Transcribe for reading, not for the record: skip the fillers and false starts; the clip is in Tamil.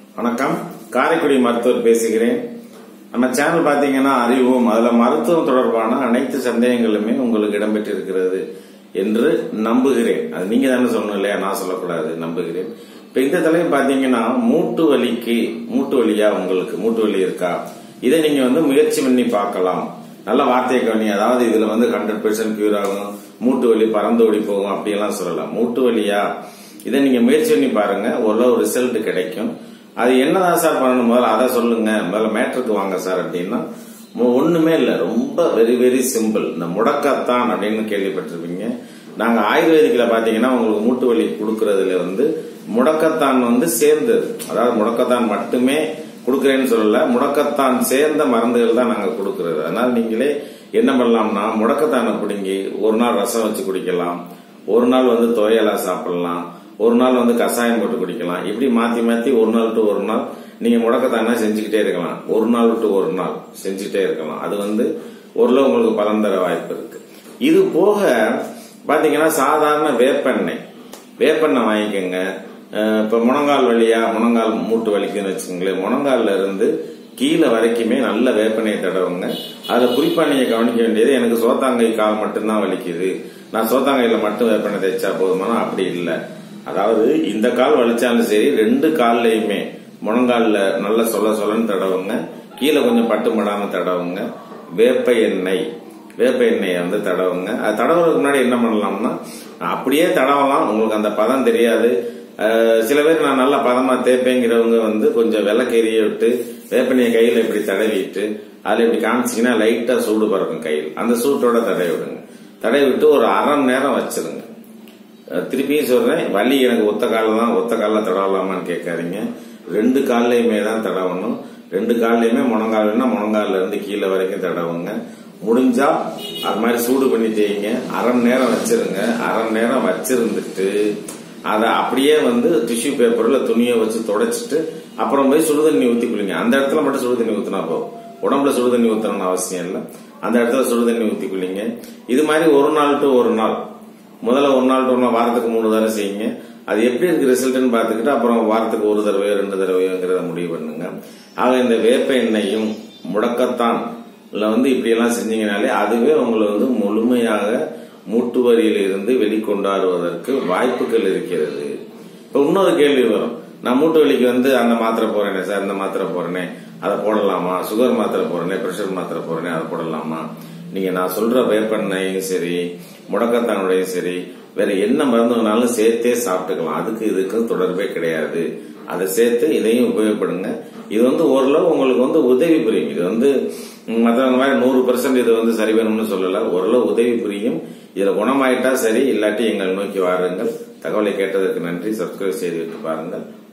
வணக்கம், காரைக்குடி மருத்துவர் பேசுகிறேன். நம்ம சேனல் பாத்தீங்கன்னா அறிவோம், அதுல மருத்துவம் தொடர்பான அனைத்து சந்தேகங்களுமே உங்களுக்கு இடம்பெற்றிருக்கிறது என்று நம்புகிறேன். அது நீங்க தானே சொல்லணும் இல்லையா, நான் சொல்லக்கூடாது, நம்புகிறேன். இப்ப இந்த தலைப்பு பாத்தீங்கன்னா மூட்டு வலியா உங்களுக்கு மூட்டு வலி இருக்கா, இதை நீங்க முயற்சி பண்ணி பார்க்கலாம். நல்ல வார்த்தையை கவனி. அதாவது இதுல 100% கியூர் ஆகும், மூட்டு வலி பறந்து ஓடி போகும் அப்படியெல்லாம் சொல்லலாம். மூட்டு வலியா, இதை நீங்க முயற்சி பண்ணி பாருங்க, ஓரளவு ரிசல்ட் கிடைக்கும். அது என்னதான் சார் பண்ணணும், முதல்ல அதை சொல்லுங்க, முதல்ல மேட்ருக்கு வாங்க சார் அப்படின்னா ஒண்ணுமே இல்ல, ரொம்ப வெரி வெரி சிம்பிள். இந்த முடக்கத்தான் அப்படின்னு கேள்விப்பட்டிருப்பீங்க. நாங்க ஆயுர்வேதிக்ல பாத்தீங்கன்னா உங்களுக்கு மூட்டு வலி கொடுக்கறதுல முடக்கத்தான் சேர்ந்தது. அதாவது முடக்கத்தான் மட்டுமே கொடுக்கறேன்னு சொல்லல, முடக்கத்தான் சேர்ந்த மருந்துகள் தான் நாங்க கொடுக்கறது. அதனால நீங்களே என்ன பண்ணலாம்னா, முடக்கத்தானை பிடுங்கி ஒரு நாள் ரசம் வச்சு குடிக்கலாம், ஒரு நாள் துவையலா சாப்பிடலாம், ஒரு நாள் கஷாயம் போட்டு குடிக்கலாம். இப்படி மாத்தி மாத்தி ஒரு நாள் டு ஒரு நாள் நீங்க முடக்கத்தானா செஞ்சுக்கிட்டே இருக்கலாம். ஒரு நாள் டு ஒரு நாள் செஞ்சுட்டே இருக்கலாம். அது ஓரளவு உங்களுக்கு பலன் தர வாய்ப்பு இருக்கு. இது போக பாத்தீங்கன்னா சாதாரண வேப்பெண்ணெய் வாங்கிக்கோங்க. இப்ப முழங்கால் வலியா, முழங்கால் மூட்டு வலிக்குன்னு வச்சுக்கோங்களேன், முழங்கால்ல இருந்து கீழே வரைக்குமே நல்ல வேப்பெண்ணெயை தடவுங்க. அதுல குறிப்பா நீங்க கவனிக்க வேண்டியது, எனக்கு சோத்தாங்கை கால் மட்டும்தான் வலிக்குது, நான் சோத்தாங்கையில மட்டும் வேப்பெண்ணெய் தேய்ச்சா போதுமானா அப்படி இல்லை. அதாவது இந்த கால் வலிச்சாலும் சரி, ரெண்டு கால்லையுமே முழங்கால்ல நல்ல சொல்லன்னு தடவுங்க, கீழே கொஞ்சம் பட்டு மடாம தடவுங்க. வேப்ப எண்ணெயை தடவுங்க. அது தடவுறதுக்கு முன்னாடி என்ன பண்ணலாம்னா, அப்படியே தடவலாம், உங்களுக்கு அந்த பதம் தெரியாது. சில பேர் நான் நல்லா பதமா தேப்பேங்கிறவங்க கொஞ்சம் விளக்கெரிய விட்டு வேப்பெண்ணையை கையில இப்படி தடவிட்டு அதுல இப்படி காமிச்சிங்கன்னா லைட்டா சூடு பறக்கும் கையில், அந்த சூட்டோட தடவி விடுங்க. தடவி விட்டு ஒரு அரை மணி நேரம் வச்சிருங்க. திருப்பியும் சொல்றேன், வலி எனக்கு ஒத்த காலில் தடவலாமான்னு கேட்காதீங்க. ரெண்டு கால்லையுமே தான் தடவணும். ரெண்டு கால்லையுமே முழங்கால்ல இருந்து கீழே வரைக்கும் தடவுங்க. முடிஞ்சா அது மாதிரி சூடு பண்ணி தேய்ங்க. அரை மணி நேரம் வச்சிருங்க. அரை மணி நேரம் வச்சிருந்துட்டு அதை அப்படியே டிஷ்யூ பேப்பர்ல துணியை வச்சு தொடச்சிட்டு அப்புறம் போய் சுடுதண்ணி ஊத்தி குளிங்க. அந்த இடத்துல மட்டும் சுடுதண்ணி ஊத்தினா போதும், உடம்புல சுடுதண்ணி ஊத்தணும்னு அவசியம் இல்லை. அந்த இடத்துல சுடுதண்ணி ஊத்தி குளிங்க. இது மாதிரி ஒரு நாள் டு ஒரு நாள், முதல்ல ஒரு நாள் டு ஒரு நாள், வாரத்துக்கு 3 தடவை செய்யுங்க. அது எப்படி இருக்கு ரிசல்ட்னு பாத்துக்கிட்டு அப்புறம் வாரத்துக்கு 1 தடவையோ 2 தடவையோங்கிறத முடிவு பண்ணுங்க. ஆக இந்த வேப்ப எண்ணெயும் முடக்கத்தான் இப்படி எல்லாம் செஞ்சீங்கனாலே அதுவே உங்களை முழுமையாக மூட்டு வலியில இருந்து வெளிக்கொண்டாடுவதற்கு வாய்ப்புகள் இருக்கிறது. இப்ப இன்னொரு கேள்வி வரும், நான் மூட்டு வலிக்கு அந்த மாத்திரை போறேனே சார், இந்த மாத்திரை போறேனே அதை போடலாமா, சுகர் மாத்திரை போறேனே, பிரஷர் மாத்திரை போறேனே அதை போடலாமா? நீங்க நான் சொல்ற வேப்பெண்ணையும் சரி, முடக்கத்தானுடையும் சரி, வேற என்ன மருந்துனாலும் சேர்த்தே சாப்பிட்டுக்கலாம். அதுக்கு இதுக்கு தொடர்பே கிடையாது. அதை சேர்த்து இதையும் உபயோகப்படுங்க. இது ஓரளவு உங்களுக்கு உதவி புரியும். இது மற்றவங்க மாதிரி 100% இது சரி வேணும்னு சொல்லல, ஓரளவு உதவி புரியும். இதுல குணமாயிட்டா சரி, இல்லாட்டி எங்கள் நோக்கி வாருங்கள். தகவலை கேட்டதற்கு நன்றி. சப்ஸ்கிரைப் செய்து விட்டு பாருங்கள்.